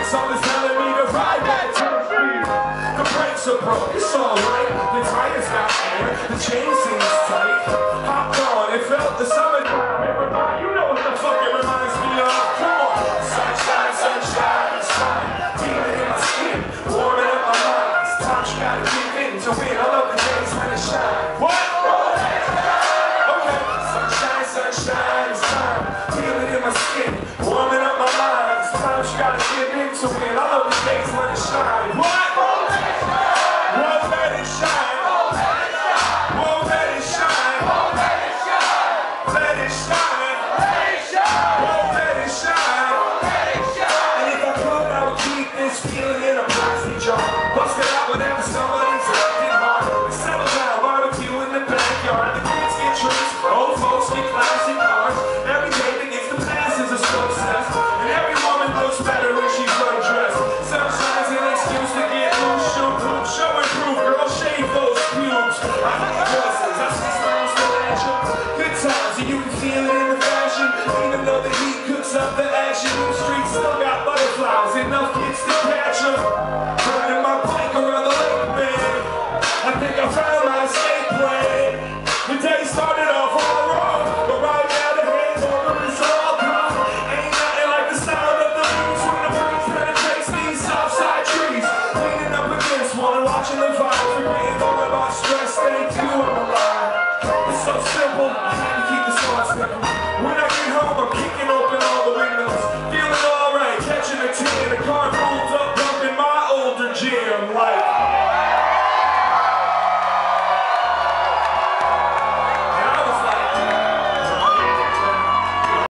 soul is telling me to ride back to the street. The brakes are broke, it's alright. The tires got air, the chain seems tight. Hopped on, it felt the summertime. Everybody, you know what the fuck it reminds me of. Come on, sunshine, sunshine, sun. Feeling in my skin, warming up my mind. It's time you gotta give in to win. I love the days when it shine. What? Okay, sunshine, sunshine, sun. Feeling in my skin, warming up my mind. It's time you gotta give in to win.